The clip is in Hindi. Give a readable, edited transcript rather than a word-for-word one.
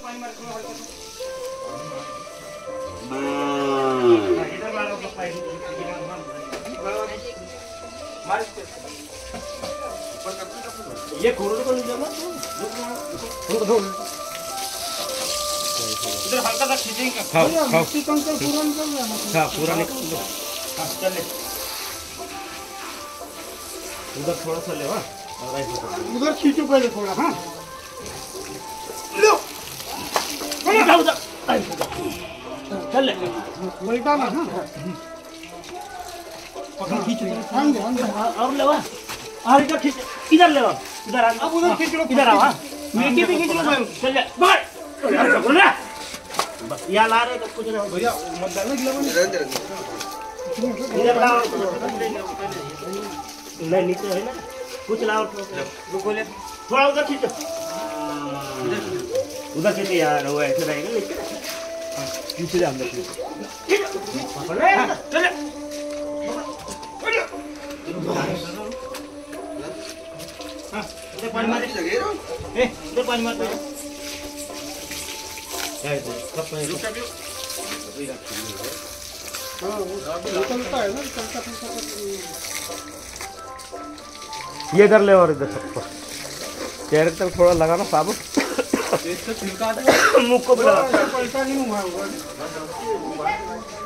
पानी मार थोड़ा हल्का इधर मारो तो पानी मार ये खोलो तो नहीं जाना इधर हल्का सा खींचेंगे हाँ पूरा निकाल दो हाँ चले उधर थोड़ा सा ले उधर खींचो पहले थोड़ा हाँ लो उधर चल ले उल्टा ना हाँ पकड़ खींचो और ले और इधर खींच इधर ले इधर अब उधर खींच लो इधर आओ नीचे भी खींच लो चल जा बाहर बोल ना बस यहाँ ला रहे तो कुछ नहीं भैया मत डालना इधर लाओ नहीं नीचे है ना कुछ लाओ बोले थोड़ा उधर खींचो उधर खींचे यार वो ऐसे रहेगा नीचे पीछे ले अंदर चले हाँ इधर पानी मार इधर पानी मार ये इधर ले और इधर सबको चेहरे तक थोड़ा लगाना साबुन मुख को भी लगा पैसा नहीं हुआ